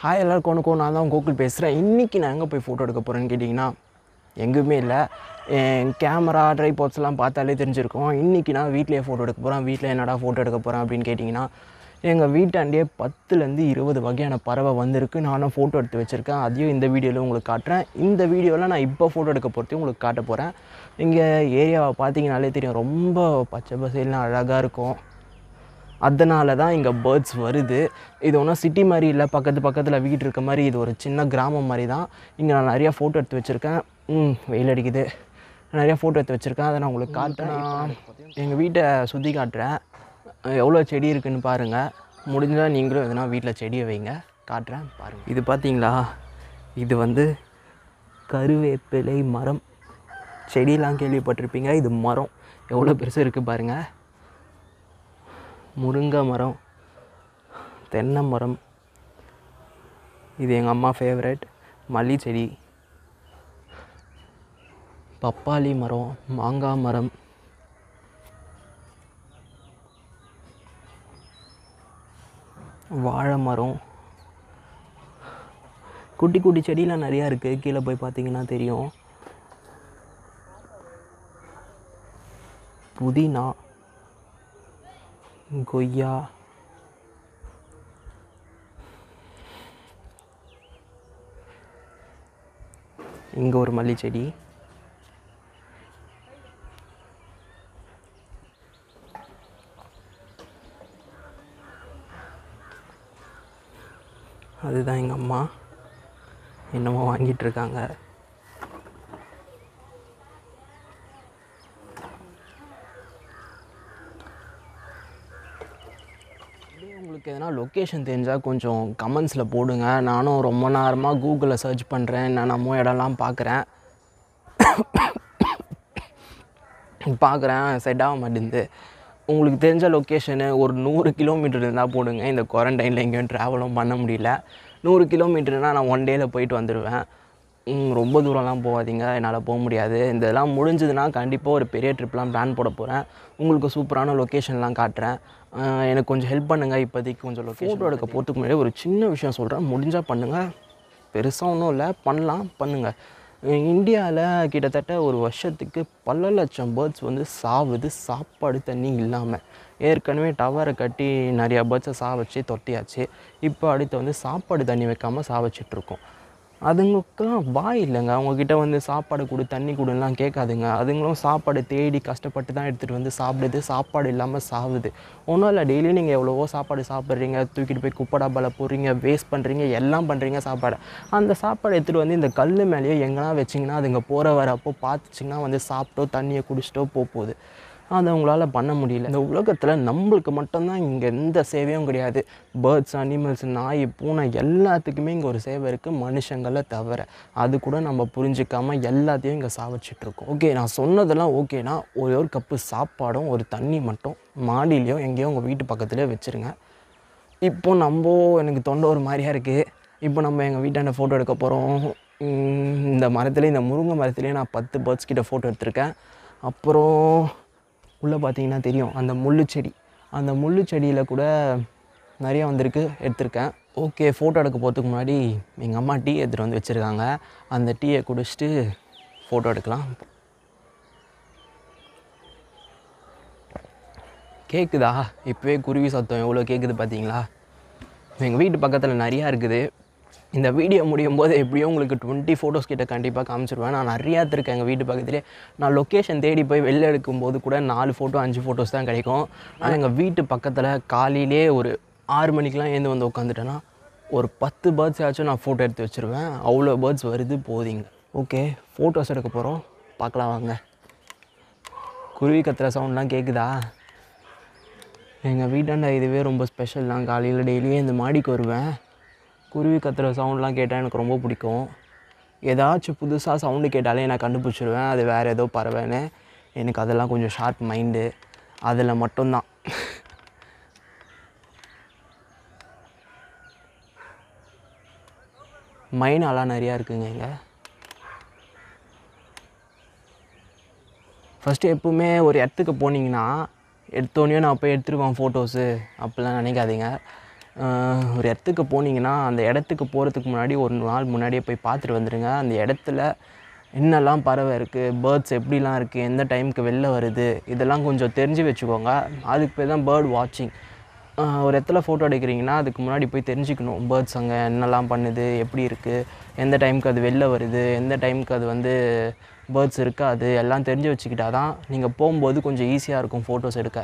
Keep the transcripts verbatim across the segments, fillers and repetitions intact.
Hi எல்லாருக்கும் வணக்கம். நான் தான் கோகுல் பேசுகிறேன். இன்றைக்கி நான் எங்கே போய் ஃபோட்டோ எடுக்க போகிறேன்னு கேட்டிங்கன்னா எங்கேயுமே இல்லை. என் கேமரா ட்ரைபாட்ஸ்லாம் பார்த்தாலே தெரிஞ்சிருக்கும். இன்றைக்கி நான் வீட்டிலேயே ஃபோட்டோ எடுக்க போகிறேன். வீட்டில் என்னடா ஃபோட்டோ எடுக்க போகிறேன் அப்படின்னு கேட்டிங்கன்னா, எங்கள் வீட்டாண்டே பத்துலேருந்து இருபது வகையான பறவை வந்திருக்கு. நானும் ஃபோட்டோ எடுத்து வச்சுருக்கேன். அதையும் இந்த வீடியோவில் உங்களுக்கு காட்டுறேன். இந்த வீடியோவில் நான் இப்போ ஃபோட்டோ எடுக்க போகிறதையும் உங்களுக்கு காட்ட போகிறேன். இங்கே ஏரியாவை பார்த்தீங்கனாலே தெரியும், ரொம்ப பச்சை பசேல்னு அழகாக இருக்கும். அதனால தான் இங்கே பேர்ட்ஸ் வருது. இது ஒன்றும் சிட்டி மாதிரி இல்லை, பக்கத்து பக்கத்தில் வீடு இருக்க மாதிரி. இது ஒரு சின்ன கிராமம் மாதிரி தான். இங்கே நான் நிறையா ஃபோட்டோ எடுத்து வச்சுருக்கேன். ம் வெயில் அடிக்குது. நிறையா ஃபோட்டோ எடுத்து வச்சுருக்கேன். அதை நான் உங்களுக்கு காட்டுறேன். எங்கள் வீட்டை சுற்றி காட்டுறேன். எவ்வளோ செடி இருக்குதுன்னு பாருங்கள். முடிஞ்சால் நீங்களும் எதுனா வீட்டில் செடியை வைங்க. காட்டுறேன் பாருங்கள். இது பார்த்தீங்களா, இது வந்து கருவேப்பிலை மரம். செடியெலாம் கேள்விப்பட்டிருப்பீங்க. இது மரம் எவ்வளோ பெருசு இருக்குது பாருங்கள். முருங்கை மரம், தென்னை மரம், இது எங்கள் அம்மா ஃபேவரட் மல்லி செடி, பப்பாளி மரம், மாங்காய் மரம், வாழை மரம், குட்டி குட்டி செடியெலாம் நிறையா இருக்குது. கீழே போய் பார்த்தீங்கன்னா தெரியும். புதினா, கொய்யா, இங்கே ஒரு மல்லி செடி, அதுதான் எங்கள் அம்மா என்னமோ வாங்கிட்டு இருக்காங்க. உங்களுக்கு எதனா லொக்கேஷன் தெரிஞ்சால் கொஞ்சம் கமெண்ட்ஸில் போடுங்க. நானும் ரொம்ப நேரமாக கூகுளில் சர்ச் பண்ணுறேன், என்னென்னமோ இடம்லாம் பார்க்குறேன் பார்க்குறேன் செட் ஆக மாட்டேங்குது. உங்களுக்கு தெரிஞ்ச லொக்கேஷனு ஒரு நூறு கிலோமீட்டர் இருந்தால் போடுங்க. இந்த குவாரண்டைனில் எங்கேயும் ட்ராவலும் பண்ண முடியல. நூறு கிலோமீட்டர்னால் நான் ஒன் டேயில் போயிட்டு வந்துடுவேன். ரொம்ப தூரம்லாம் போகாதீங்க, என்னால் போக முடியாது. இந்த இதெல்லாம் முடிஞ்சதுன்னா கண்டிப்பாக ஒரு பெரிய ட்ரிப்லாம் பிளான் போட போகிறேன். உங்களுக்கு சூப்பரான லொக்கேஷன்லாம் காட்டுறேன். எனக்கு கொஞ்சம் ஹெல்ப் பண்ணுங்கள். இப்போதைக்கு கொஞ்சம் ஃபோட்டோ எடுக்க போகிறதுக்கு முன்னாடி ஒரு சின்ன விஷயம் சொல்கிறேன். முடிஞ்சால் பண்ணுங்கள். பெருசாக ஒன்றும் இல்லை, பண்ணலாம், பண்ணுங்கள். இந்தியாவில் கிட்டத்தட்ட ஒரு வருஷத்துக்கு பல லட்சம் பேர்ட்ஸ் வந்து சாவுது, சாப்பாடு தண்ணி இல்லாமல். ஏற்கனவே டவரை கட்டி நிறையா பேர்ட்ஸை சா வச்சு தொட்டியாச்சு. இப்போ அடுத்து வந்து சாப்பாடு தண்ணி வைக்காமல் சா வச்சிட்ருக்கோம். அதுங்களுக்கெல்லாம் வாய் இல்லைங்க. அவங்கக்கிட்ட வந்து சாப்பாடு கொடு, தண்ணி கொடுலாம் கேட்காதுங்க. அதுங்களும் சாப்பாடு தேடி கஷ்டப்பட்டு தான் எடுத்துகிட்டு வந்து சாப்பிடுது. சாப்பாடு இல்லாமல் சாவுது. ஒன்றும் இல்லை, டெய்லியும் நீங்கள் எவ்வளவோ சாப்பாடு சாப்பிட்றீங்க, தூக்கிட்டு போய் குப்பை டப்பாவில் போடுறீங்க, வேஸ்ட் பண்ணுறீங்க, எல்லாம் பண்ணுறீங்க சாப்பாடை. அந்த சாப்பாடு எடுத்துகிட்டு வந்து இந்த கல் மேலேயோ எங்கன்னா வச்சிங்கன்னா அதுங்க போகிற வரப்போ பார்த்துச்சிங்கன்னா வந்து சாப்பிட்டோ தண்ணியை குடிச்சிட்டோ போகுது. அதை உங்களால் பண்ண முடியல. இந்த உலகத்தில் நம்மளுக்கு மட்டும்தான் இங்கே எந்த சேவையும் கிடையாது. பேர்ட்ஸ், அனிமல்ஸ், நாய், பூனை எல்லாத்துக்குமே இங்கே ஒரு சேவை இருக்குது, மனுஷங்களை தவிர. அது கூட நம்ம புரிஞ்சிக்காமல் எல்லாத்தையும் இங்கே சாவச்சிட்ருக்கோம். ஓகே, நான் சொன்னதெல்லாம் ஓகேனா ஒரே ஒரு கப்பு சாப்பாடும் ஒரு தண்ணி மட்டும் மாடியிலையோ எங்கேயோ உங்கள் வீட்டு பக்கத்துலேயே வச்சுருங்க. இப்போ நம்ம எனக்கு தொண்டை ஒரு மாதிரியாக இருக்குது. இப்போ நம்ம எங்கள் வீட்டாண்ட ஃபோட்டோ எடுக்க போகிறோம். இந்த மரத்துலேயே, இந்த முருங்கை மரத்துலேயே நான் பத்து பேர்ட்ஸ் கிட்ட ஃபோட்டோ எடுத்திருக்கேன். அப்புறம் உள்ளே பார்த்தீங்கன்னா தெரியும் அந்த முள்ளு செடி. அந்த முள்ளு செடியில் கூட நிறையா வந்திருக்கு, எடுத்திருக்கேன். ஓகே, ஃபோட்டோ எடுக்க போகிறதுக்கு முன்னாடி எங்கள் அம்மா டீ எடுத்துகிட்டு வந்து வச்சுருக்காங்க. அந்த டீயை குடிச்சிட்டு ஃபோட்டோ எடுக்கலாம். கேட்குதா? இப்போவே குருவி சத்தம் எவ்வளோ கேட்குது பார்த்தீங்களா? எங்கள் வீட்டு பக்கத்தில் நிறையா இருக்குது. இந்த வீடியோ முடியும் போது எப்படியோ உங்களுக்கு டுவெண்ட்டி ஃபோட்டோஸ் கிட்ட கண்டிப்பாக காமிச்சிருவேன். நான் நிறையா எடுத்திருக்கேன் எங்கள் வீட்டு பக்கத்துலேயே. நான் லொக்கேஷன் தேடி போய் வெளில எடுக்கும்போது கூட நாலு ஃபோட்டோ அஞ்சு ஃபோட்டோஸ் தான் கிடைக்கும். ஆனால் எங்கள் வீட்டு பக்கத்தில் காலையிலே ஒரு ஆறு மணிக்கெலாம் ஏந்து வந்து உட்காந்துட்டேன்னா ஒரு பத்து பேர்ட்ஸ் ஆச்சும் நான் ஃபோட்டோ எடுத்து வச்சுருவேன். அவ்வளோ பேர்ட்ஸ் வருது போதிங்க. ஓகே, ஃபோட்டோஸ் எடுக்க போகிறோம், பார்க்கலாம் வாங்க. குருவி கத்துற சவுண்ட்லாம் கேட்குதா? எங்கள் வீட்டாண்ட இதுவே ரொம்ப ஸ்பெஷல் தான். காலையில் டெய்லியும் இந்த மாடிக்கு வருவேன். குருவி கத்துற சவுண்ட்லாம் கேட்டால் எனக்கு ரொம்ப பிடிக்கும். ஏதாச்சும் புதுசாக சவுண்டு கேட்டாலே நான் கண்டுபிடிச்சிடுவேன் அது வேறு ஏதோ பறவைன்னு. எனக்கு அதெல்லாம் கொஞ்சம் ஷார்ப் மைண்டு, அதில் மட்டும்தான். மைனாலாம் நிறையா இருக்குங்க இங்கே. ஃபஸ்ட்டு எப்போவுமே ஒரு இடத்துக்கு போனீங்கன்னா எடுத்தோடனே நான் போய் எடுத்துருவேன் ஃபோட்டோஸு அப்படிலாம் நினைக்காதீங்க. ஒரு இடத்துக்கு போனீங்கன்னா அந்த இடத்துக்கு போகிறதுக்கு முன்னாடி ஒரு நாள் முன்னாடியே போய் பார்த்துட்டு வந்துடுங்க. அந்த இடத்துல என்னெல்லாம் பறவை இருக்குது, பேர்ட்ஸ் எப்படிலாம் இருக்குது, எந்த டைமுக்கு வெளில வருது, இதெல்லாம் கொஞ்சம் தெரிஞ்சு வச்சுக்கோங்க. அதுக்கு பேர் தான் பேர்ட் வாட்சிங். ஒரு இடத்துல ஃபோட்டோ எடுக்கிறீங்கன்னா அதுக்கு முன்னாடி போய் தெரிஞ்சுக்கணும் பேர்ட்ஸ் அங்கே என்னெல்லாம் பண்ணுது, எப்படி இருக்குது, எந்த டைமுக்கு அது வெளில வருது, எந்த டைமுக்கு அது வந்து பேர்ட்ஸ் இருக்காது, எல்லாம் தெரிஞ்சு வச்சுக்கிட்டா தான் நீங்கள் போகும்போது கொஞ்சம் ஈஸியாக இருக்கும் ஃபோட்டோஸ் எடுக்க.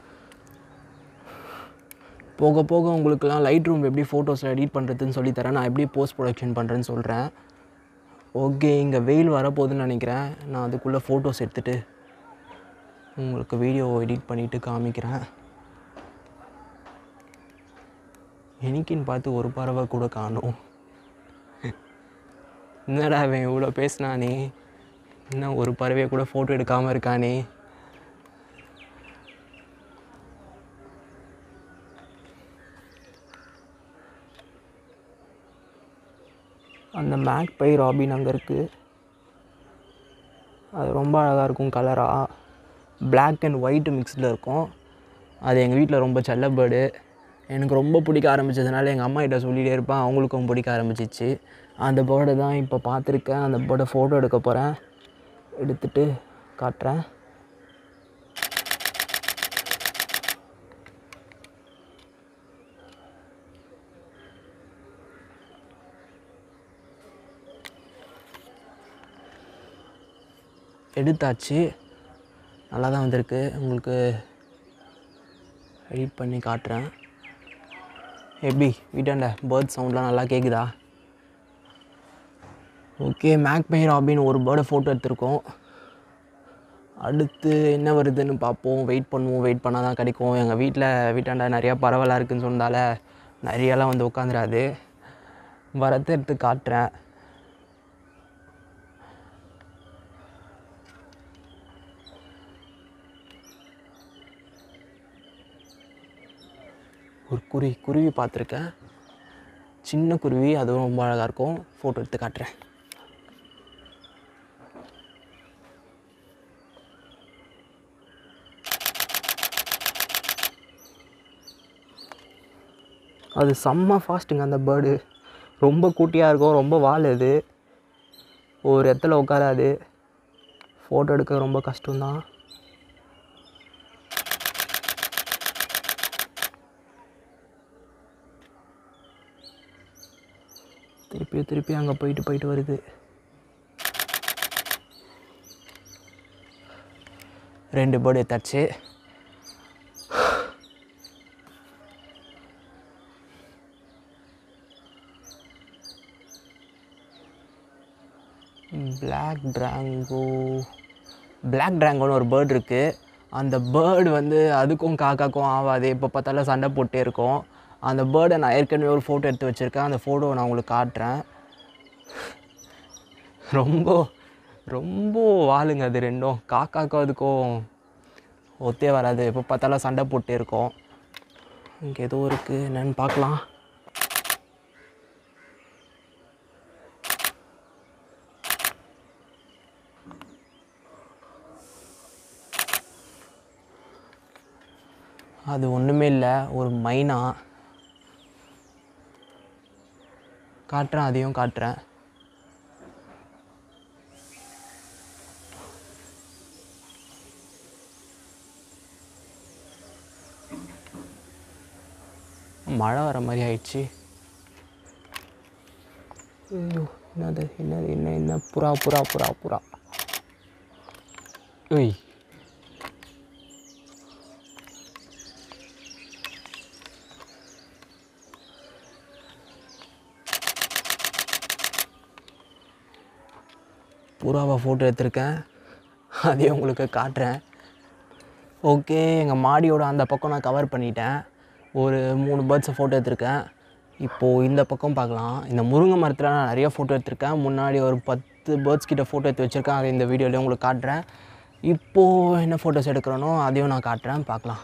போக போக உங்களுக்குலாம் லைட் ரூம் எப்படி ஃபோட்டோஸில் எடிட் பண்ணுறதுன்னு சொல்லித்தரேன். நான் எப்படி போஸ்ட் ப்ரொடக்ஷன் பண்ணுறேன்னு சொல்கிறேன். ஓகே, இங்கே வெயில் வரப்போகுதுன்னு நினைக்கிறேன். நான் அதுக்குள்ளே ஃபோட்டோஸ் எடுத்துகிட்டு உங்களுக்கு வீடியோ எடிட் பண்ணிவிட்டு காமிக்கிறேன். எனக்குன்னு பார்த்து ஒரு பறவை கூட காணும். என்னடா அவன் இவ்வளோ பேசினானே, இன்னும் ஒரு பறவையை கூட ஃபோட்டோ எடுக்காமல் இருக்கானே. அந்த மேக்பை ராபின் அங்கே இருக்குது. அது ரொம்ப அழகாக இருக்கும் கலராக. பிளாக் அண்ட் ஒயிட்டு மிக்ஸில் இருக்கும். அது எங்கள் வீட்டில் ரொம்ப செல்ல பேர்டு. எனக்கு ரொம்ப பிடிக்க ஆரம்பித்ததுனால எங்கள் அம்மா கிட்ட சொல்லிகிட்டே இருப்பேன். அவங்களுக்கும் பிடிக்க ஆரம்பிச்சிச்சு. அந்த பேர்டை தான் இப்போ பார்த்துருக்கேன். அந்த பேர்டை ஃபோட்டோ எடுக்க போகிறேன். எடுத்துகிட்டு காட்டுறேன். எடுத்தாச்சு. நல்லா தான் வந்திருக்கு. உங்களுக்கு எடிட் பண்ணி காட்டுறேன். எப்படி வீட்டாண்ட பேர்ட் சவுண்ட்லாம் நல்லா கேட்குதா? ஓகே, மேக்பை ராபின் ஒரு பேர்டை ஃபோட்டோ எடுத்திருக்கோம். அடுத்து என்ன வருதுன்னு பார்ப்போம். வெயிட் பண்ணுவோம். வெயிட் பண்ணால் தான் கிடைக்கும். எங்கள் வீட்டில் வீட்டாண்ட நிறையா பறவைலாம் இருக்குதுன்னு சொன்னதால் நிறையாலாம் வந்து உட்காந்துராது. வரத்தை எடுத்து காட்டுறேன். ஒரு குருவி குருவி பார்த்துருக்கேன். சின்ன குருவி, அதுவும் ரொம்ப அழகாக இருக்கும். ஃபோட்டோ எடுத்து காட்டுறேன். அது செம்ம ஃபாஸ்ட்டுங்க அந்த பேர்டு. ரொம்ப குட்டியாக இருக்கும், ரொம்ப வாழுது, ஒரு இடத்துல உட்காராது. ஃபோட்டோ எடுக்க ரொம்ப கஷ்டம்தான். திருப்பி திருப்பி அங்கே போயிட்டு போயிட்டு வருது. ரெண்டு பேர்டு எடுத்தாச்சு. பிளாக் ட்ராங்கோ பிளாக் ட்ராங்கோன்னு ஒரு பேர்டு இருக்குது. அந்த பேர்டு வந்து அதுக்கும் காக்காக்கும் ஆகாது. எப்போ பார்த்தாலும் சண்டை போட்டே இருக்கும். அந்த பேர்டை நான் ஏற்கனவே ஒரு ஃபோட்டோ எடுத்து வச்சுருக்கேன். அந்த ஃபோட்டோவை நான் உங்களுக்கு காட்டுறேன். ரொம்ப ரொம்ப வாழுங்க அது ரெண்டும். காக்காக்கும் அதுக்கும் ஒத்தே வராது. எப்போ பார்த்தாலும் சண்டை போட்டே இருக்கும். இங்கே ஏதோ இருக்குது, என்னென்னு பார்க்கலாம். அது ஒன்றுமே இல்லை, ஒரு மைனா. காட்டுறேன், அதையும் காட்டுறேன். மழை வர மாதிரி ஆயிடுச்சு. ஐயோ, என்னது என்னது என்ன என்ன புறா புறா புறா புறா ஓய், புறாவை ஃபோட்டோ எடுத்திருக்கேன். அதையும் உங்களுக்கு காட்டுறேன். ஓகே, எங்கள் மாடியோட அந்த பக்கம் நான் கவர் பண்ணிட்டேன். ஒரு மூணு பேர்ட்ஸை ஃபோட்டோ எடுத்திருக்கேன். இப்போது இந்த பக்கம் பார்க்கலாம். இந்த முருங்கை மரத்தில் நான் நிறைய ஃபோட்டோ எடுத்திருக்கேன். முன்னாடி ஒரு பத்து பேர்ட்ஸ் கிட்ட ஃபோட்டோ எடுத்து வச்சுருக்கேன். அதை இந்த வீடியோலேயே உங்களுக்கு காட்டுறேன். இப்போது என்ன ஃபோட்டோஸ் எடுக்கிறேனோ அதையும் நான் காட்டுறேன், பார்க்கலாம்.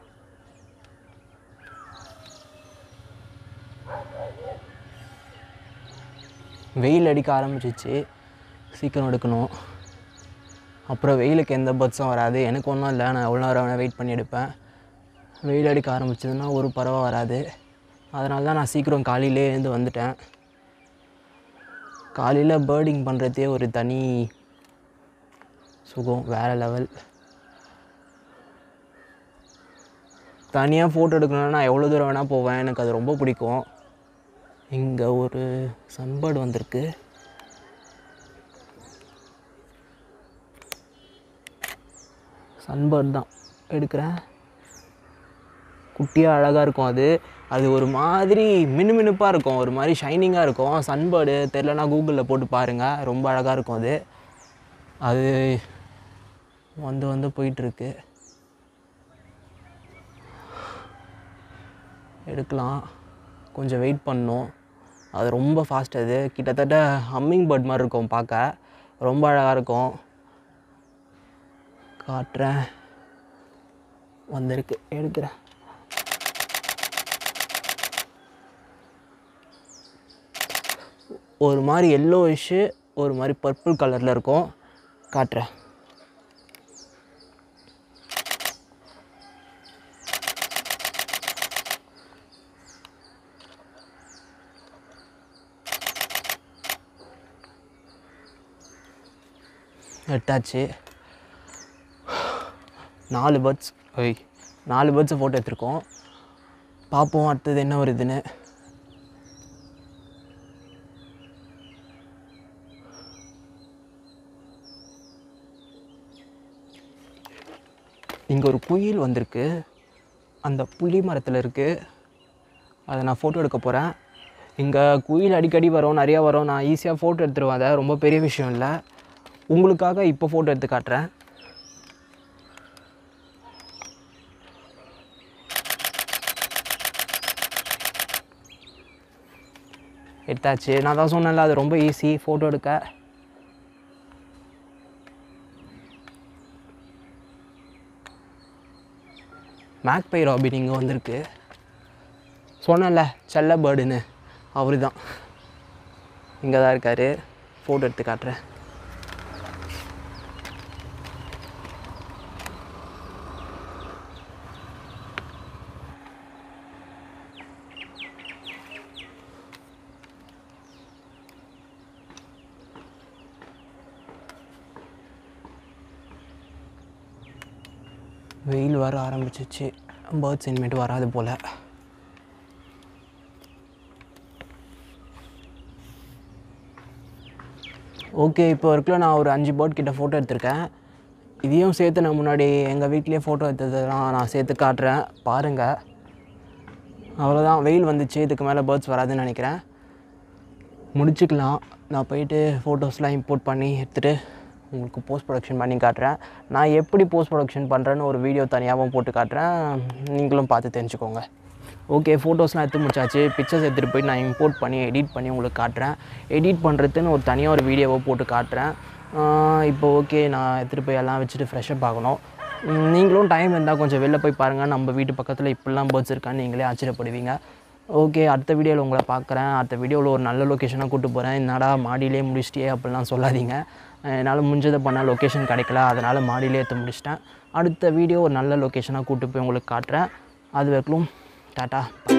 வெயில் அடிக்க ஆரம்பிச்சிச்சு, சீக்கிரம் எடுக்கணும். அப்புறம் வெயிலுக்கு எந்த பேர்ட்ஸும் வராது. எனக்கு ஒன்றும் இல்லை, நான் எவ்வளோ நேரம் வேணால் வெயிட் பண்ணி எடுப்பேன். வெயில் அடிக்க ஆரம்பிச்சதுன்னா ஒரு பறவை வராது. அதனால தான் நான் சீக்கிரம் காலையிலே எழுந்து வந்துட்டேன். காலையில் பேர்டிங் பண்ணுறதே ஒரு தனி சுகம், வேறு லெவல். தனியாக ஃபோட்டோ எடுக்கணுன்னா நான் எவ்வளோ தூரம் வேணால் போவேன், எனக்கு அது ரொம்ப பிடிக்கும். இங்கே ஒரு சன்பேர்டு வந்திருக்கு. சன்பேர்டு தான் எடுக்கிறேன். குட்டியாக அழகாக இருக்கும். அது அது ஒரு மாதிரி மினுமினுப்பாக இருக்கும், ஒரு மாதிரி ஷைனிங்காக இருக்கும். சன்பேர்டு தெரிலனா கூகுளில் போட்டு பாருங்கள், ரொம்ப அழகாக இருக்கும். அது அது வந்து வந்து போயிட்டுருக்கு. எடுக்கலாம், கொஞ்சம் வெயிட் பண்ணணும். அது ரொம்ப ஃபாஸ்ட். அது கிட்டத்தட்ட ஹம்மிங் பேர்ட் மாதிரி இருக்கும், பார்க்க ரொம்ப அழகாக இருக்கும். காட்டுறேன், வந்திருக்கு, எடுக்கிறேன். ஒரு மாதிரி எல்லோயிஷு, ஒரு மாதிரி பர்பிள் கலரில் இருக்கும். காட்டுறேன். எட்டாச்சு. நாலு பேர்ட்ஸ் ஓய் நாலு பேர்ட்ஸை ஃபோட்டோ எடுத்துருக்கோம். பார்ப்போம் அடுத்தது என்ன வருதுன்னு. இங்கே ஒரு குயில் வந்திருக்கு, அந்த புளி மரத்தில் இருக்குது. அதை நான் ஃபோட்டோ எடுக்க போகிறேன். இங்கே குயில் அடிக்கடி வரும், நிறையா வரும். நான் ஈஸியாக ஃபோட்டோ எடுத்துருவேன், அதை ரொம்ப பெரிய விஷயம் இல்லை. உங்களுக்காக இப்போ ஃபோட்டோ எடுத்து காட்டுறேன். எடுத்தாச்சு. நான் தான் சொன்னேன்ல, அது ரொம்ப ஈஸி ஃபோட்டோ எடுக்க. மேக்பை ராபின் இங்கே வந்திருக்கு. சொன்னேன்ல செல்ல பேர்டுன்னு, அவரு தான் இங்கே தான் இருக்கார். ஃபோட்டோ எடுத்து காட்டுறேன். வெயில் வர ஆரம்பிச்சிச்சு, பேர்ட்ஸ் இனிமேட்டு வராது போல். ஓகே, இப்போ வரைக்கும் நான் ஒரு அஞ்சு பேர்ட் கிட்ட ஃபோட்டோ எடுத்திருக்கேன். இதையும் சேர்த்து நான் முன்னாடி எங்கள் வீட்லேயே ஃபோட்டோ எடுத்ததெல்லாம் நான் சேர்த்து காட்டுறேன், பாருங்கள். அவ்வளோதான், வெயில் வந்துச்சு, இதுக்கு மேலே பேர்ட்ஸ் வராதுன்னு நினைக்கிறேன். முடிச்சுக்கலாம். நான் போயிட்டு ஃபோட்டோஸ்லாம் இம்போர்ட் பண்ணி எடுத்துகிட்டு உங்களுக்கு போஸ்ட் ப்ரொடக்ஷன் பண்ணி காட்டுறேன். நான் எப்படி போஸ்ட் ப்ரொடக்ஷன் பண்ணுறேன்னு ஒரு வீடியோ தனியாகவும் போட்டு காட்டுறேன், நீங்களும் பார்த்து தெரிஞ்சுக்கோங்க. ஓகே, ஃபோட்டோஸ்லாம் எடுத்து முடிச்சாச்சு. பிக்சர்ஸ் எடுத்துகிட்டு போய் நான் இம்போர்ட் பண்ணி எடிட் பண்ணி உங்களுக்கு காட்டுறேன். எடிட் பண்ணுறதுன்னு ஒரு தனியாக ஒரு வீடியோவை போட்டு காட்டுறேன். இப்போ ஓகே, நான் எடுத்துகிட்டு போய் எல்லாம் வச்சுட்டு ஃப்ரெஷ்ஷப் ஆகணும். நீங்களும் டைம் இருந்தால் கொஞ்சம் வெளில போய் பாருங்கள். நம்ம வீட்டு பக்கத்தில் இப்படிலாம் பேர்ட்ஸ் இருக்கான்னு நீங்களே ஆச்சரியப்படுவீங்க. ஓகே, அடுத்த வீடியோவில் உங்களை பார்க்குறேன். அடுத்த வீடியோவில் ஒரு நல்ல லொக்கேஷனாக கூப்பிட்டு போகிறேன். என்னடா மாடியிலே முடிச்சிட்டே அப்படிலாம் சொல்லாதீங்க. என்னால் முடிஞ்சதை பண்ணால் லொக்கேஷன் கிடைக்கல, அதனால் மாடியிலே எடுத்து முடிச்சிட்டேன். அடுத்த வீடியோ ஒரு நல்ல லொக்கேஷனாக கூப்பிட்டு போய் உங்களுக்கு காட்டுறேன். அது வரைக்கும் டாட்டா.